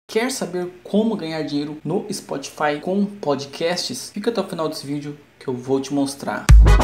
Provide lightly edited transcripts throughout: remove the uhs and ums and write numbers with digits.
Quer saber como ganhar dinheiro no Spotify com podcasts? Fica até o final desse vídeo que eu vou te mostrar.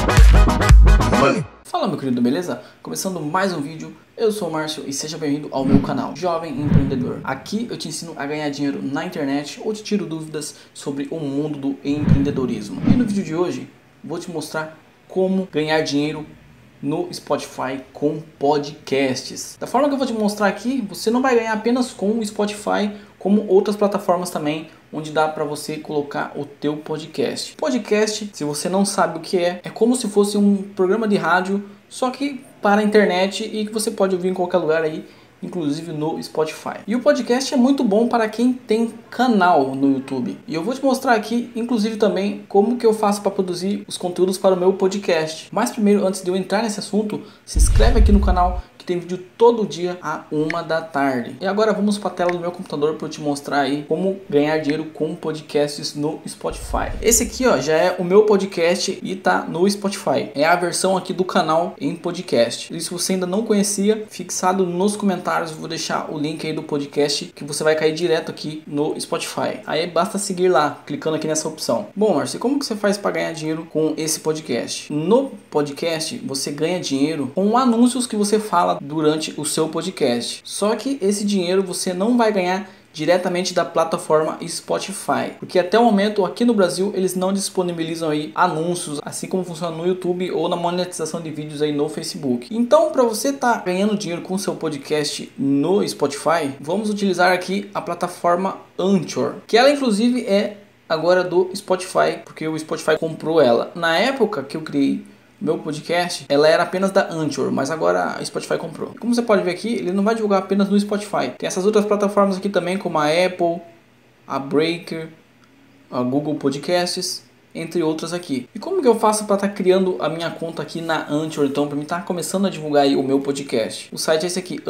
Fala, meu querido, beleza? Começando mais um vídeo, eu sou o Márcio e seja bem-vindo ao meu canal Jovem Empreendedor. Aqui eu te ensino a ganhar dinheiro na internet ou te tiro dúvidas sobre o mundo do empreendedorismo. E no vídeo de hoje vou te mostrar como ganhar dinheiro no Spotify com podcasts. Da forma que eu vou te mostrar aqui, você não vai ganhar apenas com o Spotify, como outras plataformas também, onde dá para você colocar o teu podcast. Podcast, se você não sabe o que é como se fosse um programa de rádio, só que para a internet e que você pode ouvir em qualquer lugar aí, inclusive no Spotify. E o podcast é muito bom para quem tem canal no YouTube. E eu vou te mostrar aqui, inclusive também, como que eu faço para produzir os conteúdos para o meu podcast. Mas primeiro, antes de eu entrar nesse assunto, se inscreve aqui no canal, que tem vídeo todo dia à 1 da tarde. E agora vamos para a tela do meu computador para eu te mostrar aí como ganhar dinheiro com podcasts no Spotify. Esse aqui, ó, já é o meu podcast e tá no Spotify. É a versão aqui do canal em podcast. E se você ainda não conhecia, fixado nos comentários eu vou deixar o link aí do podcast que você vai cair direto aqui no Spotify. Aí basta seguir lá, clicando aqui nessa opção. Bom, Marcio, como que você faz para ganhar dinheiro com esse podcast? No podcast você ganha dinheiro com anúncios que você fala durante o seu podcast. Só que esse dinheiro você não vai ganhar diretamente da plataforma Spotify, porque até o momento aqui no Brasil eles não disponibilizam aí anúncios, assim como funciona no YouTube ou na monetização de vídeos aí no Facebook. Então, para você estar ganhando dinheiro com o seu podcast no Spotify, vamos utilizar aqui a plataforma Anchor, que ela inclusive é agora do Spotify, porque o Spotify comprou ela. Na época que eu criei meu podcast, ela era apenas da Anchor, mas agora a Spotify comprou. Como você pode ver aqui, ele não vai divulgar apenas no Spotify. Tem essas outras plataformas aqui também, como a Apple, a Breaker, a Google Podcasts, entre outras aqui. E como que eu faço para estar criando a minha conta aqui na Anchor, então, para mim estar começando a divulgar aí o meu podcast? O site é esse aqui,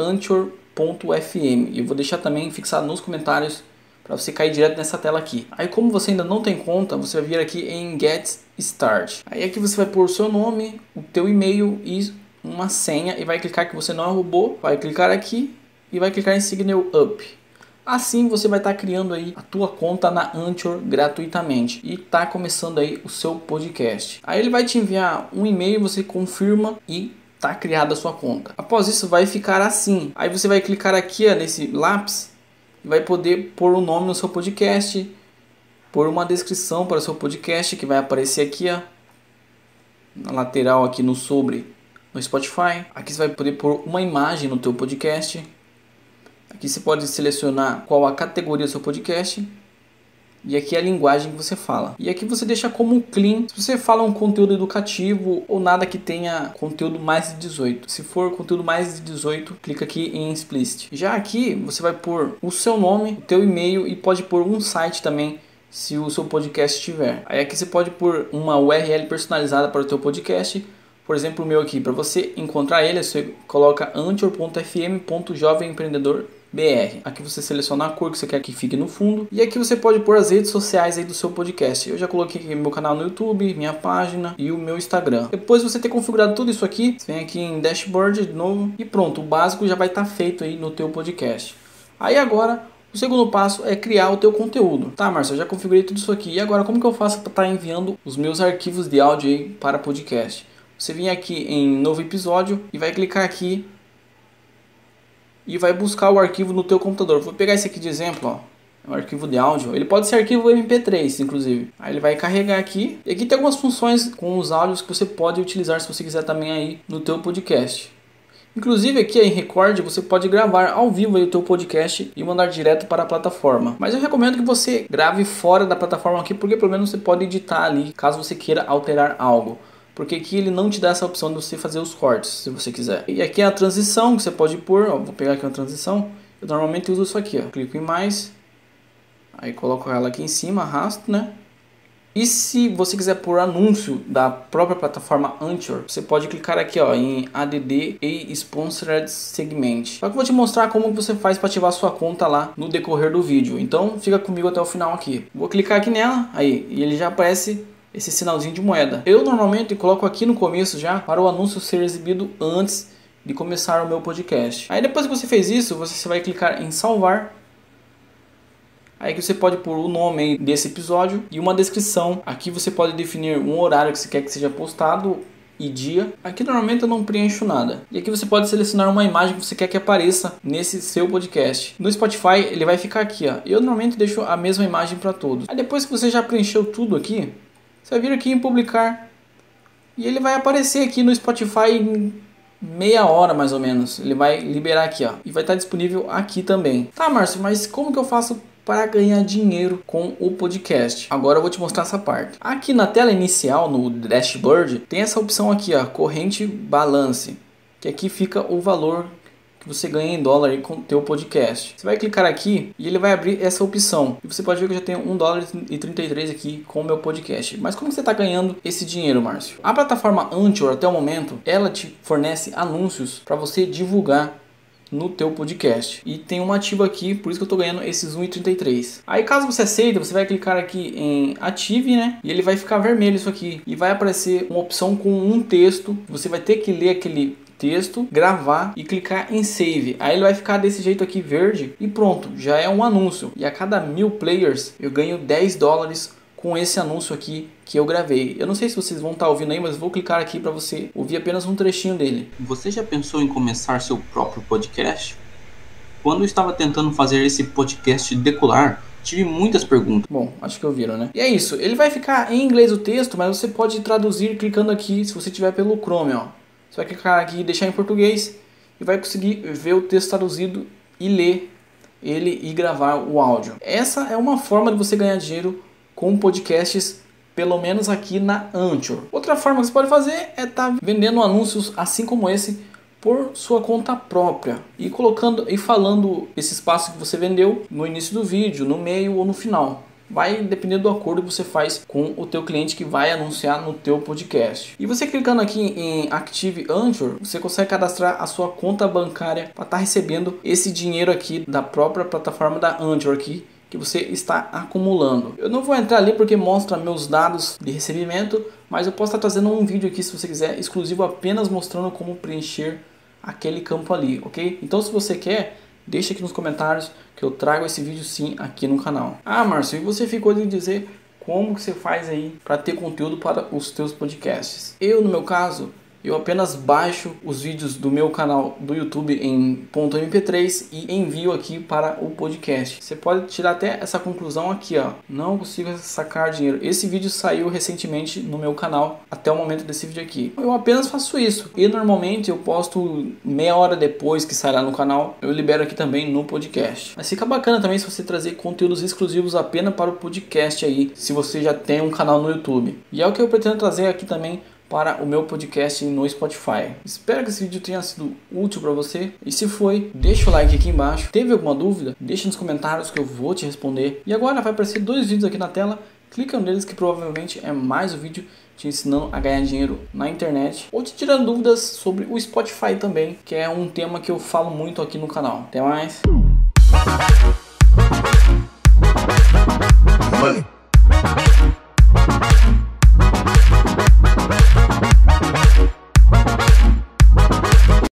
anchor.fm. E eu vou deixar também fixado nos comentários para você cair direto nessa tela aqui. Aí, como você ainda não tem conta, você vai vir aqui em Get Start. Aí aqui você vai pôr o seu nome, o teu e-mail e uma senha e vai clicar que você não é robô. Vai clicar aqui e vai clicar em Signal Up. Assim você vai estar criando aí a tua conta na Anchor gratuitamente e tá começando aí o seu podcast. Aí ele vai te enviar um e-mail, você confirma e tá criada a sua conta. Após isso vai ficar assim. Aí você vai clicar aqui, ó, nesse lápis, vai poder pôr o nome no seu podcast, pôr uma descrição para o seu podcast que vai aparecer aqui, ó, na lateral aqui no sobre no Spotify. Aqui você vai poder pôr uma imagem no teu podcast. Aqui você pode selecionar qual a categoria do seu podcast. E aqui é a linguagem que você fala. E aqui você deixa como clean. Se você fala um conteúdo educativo ou nada que tenha conteúdo mais de 18. Se for conteúdo mais de 18, clica aqui em explicit. Já aqui você vai pôr o seu nome, o teu e-mail e pode pôr um site também, se o seu podcast tiver. Aí aqui você pode pôr uma URL personalizada para o teu podcast. Por exemplo, o meu aqui. Para você encontrar ele, você coloca anchor.fm.jovemempreendedor.br. Aqui você seleciona a cor que você quer que fique no fundo. E aqui você pode pôr as redes sociais aí do seu podcast. Eu já coloquei aqui meu canal no YouTube, minha página e o meu Instagram. Depois de você ter configurado tudo isso aqui, você vem aqui em Dashboard de novo e pronto, o básico já vai estar feito aí no teu podcast. Aí agora, o segundo passo é criar o teu conteúdo. Tá, Márcio, eu já configurei tudo isso aqui. E agora, como que eu faço para estar enviando os meus arquivos de áudio aí para podcast? Você vem aqui em novo episódio e vai clicar aqui e vai buscar o arquivo no teu computador. Vou pegar esse aqui de exemplo, ó. É um arquivo de áudio. Ele pode ser arquivo MP3, inclusive. Aí ele vai carregar aqui. E aqui tem algumas funções com os áudios que você pode utilizar se você quiser também aí no teu podcast. Inclusive aqui em Record você pode gravar ao vivo aí o teu podcast e mandar direto para a plataforma. Mas eu recomendo que você grave fora da plataforma aqui, porque pelo menos você pode editar ali, caso você queira alterar algo. Porque aqui ele não te dá essa opção de você fazer os cortes, se você quiser. E aqui é a transição que você pode pôr, ó, vou pegar aqui uma transição. Eu normalmente uso isso aqui, ó. Clico em mais. Aí coloco ela aqui em cima, arrasto, né? E se você quiser pôr anúncio da própria plataforma Anchor, você pode clicar aqui, ó, em ADD e Sponsored Segment. Só que eu vou te mostrar como você faz para ativar sua conta lá no decorrer do vídeo. Então fica comigo até o final aqui. Vou clicar aqui nela, aí, e ele já aparece esse sinalzinho de moeda. Eu normalmente coloco aqui no começo já para o anúncio ser exibido antes de começar o meu podcast. Aí depois que você fez isso, você vai clicar em salvar. Aí que você pode pôr o nome aí desse episódio e uma descrição. Aqui você pode definir um horário que você quer que seja postado e dia. Aqui normalmente eu não preencho nada. E aqui você pode selecionar uma imagem que você quer que apareça nesse seu podcast. No Spotify ele vai ficar aqui, ó. Eu normalmente deixo a mesma imagem para todos. Aí depois que você já preencheu tudo aqui, você vai vir aqui em publicar e ele vai aparecer aqui no Spotify em meia hora mais ou menos. Ele vai liberar aqui, ó, e vai estar disponível aqui também. Tá, Márcio, mas como que eu faço para ganhar dinheiro com o podcast? Agora eu vou te mostrar essa parte. Aqui na tela inicial, no dashboard, tem essa opção aqui, ó, corrente balance, que aqui fica o valor que você ganha em dólar aí com o teu podcast. Você vai clicar aqui e ele vai abrir essa opção. E você pode ver que eu já tenho $1,33 aqui com o meu podcast. Mas como você está ganhando esse dinheiro, Márcio? A plataforma Anchor, até o momento, ela te fornece anúncios para você divulgar no teu podcast. E tem uma ativa aqui, por isso que eu tô ganhando esses 1,33. Aí caso você aceita, você vai clicar aqui em Ative, né? E ele vai ficar vermelho isso aqui. E vai aparecer uma opção com um texto. Você vai ter que ler aquele texto, gravar e clicar em Save. Aí ele vai ficar desse jeito aqui verde e pronto, já é um anúncio. E a cada 1000 players eu ganho $10 com esse anúncio aqui que eu gravei. Eu não sei se vocês vão estar ouvindo aí, mas vou clicar aqui para você ouvir apenas um trechinho dele. Você já pensou em começar seu próprio podcast? Quando eu estava tentando fazer esse podcast decolar, tive muitas perguntas. Bom, acho que ouviram, né? E é isso, ele vai ficar em inglês o texto, mas você pode traduzir clicando aqui, se você tiver pelo Chrome, ó. Você vai clicar aqui e deixar em português e vai conseguir ver o texto traduzido e ler ele e gravar o áudio. Essa é uma forma de você ganhar dinheiro com podcasts, pelo menos aqui na Anchor. Outra forma que você pode fazer é estar vendendo anúncios assim como esse por sua conta própria e colocando e falando esse espaço que você vendeu no início do vídeo, no meio ou no final. Vai depender do acordo que você faz com o teu cliente que vai anunciar no teu podcast. E você clicando aqui em Active Anchor, você consegue cadastrar a sua conta bancária para estar recebendo esse dinheiro aqui da própria plataforma da Anchor aqui que você está acumulando. Eu não vou entrar ali porque mostra meus dados de recebimento, mas eu posso estar trazendo um vídeo aqui, se você quiser, exclusivo apenas mostrando como preencher aquele campo ali, ok? Então se você quer, deixa aqui nos comentários que eu trago esse vídeo sim aqui no canal. Ah, Márcio, e você ficou de dizer como que você faz aí para ter conteúdo para os teus podcasts? Eu, no meu caso, eu apenas baixo os vídeos do meu canal do YouTube em .mp3 e envio aqui para o podcast. Você pode tirar até essa conclusão aqui, ó. Não consigo sacar dinheiro. Esse vídeo saiu recentemente no meu canal até o momento desse vídeo aqui. Eu apenas faço isso. E normalmente eu posto meia hora depois que sai lá no canal. Eu libero aqui também no podcast. Mas fica bacana também se você trazer conteúdos exclusivos apenas para o podcast aí, se você já tem um canal no YouTube. E é o que eu pretendo trazer aqui também para o meu podcast no Spotify. Espero que esse vídeo tenha sido útil para você. E se foi, deixa o like aqui embaixo. Teve alguma dúvida? Deixa nos comentários que eu vou te responder. E agora vai aparecer 2 vídeos aqui na tela. Clica neles que provavelmente é mais um vídeo te ensinando a ganhar dinheiro na internet ou te tirando dúvidas sobre o Spotify também, que é um tema que eu falo muito aqui no canal. Até mais!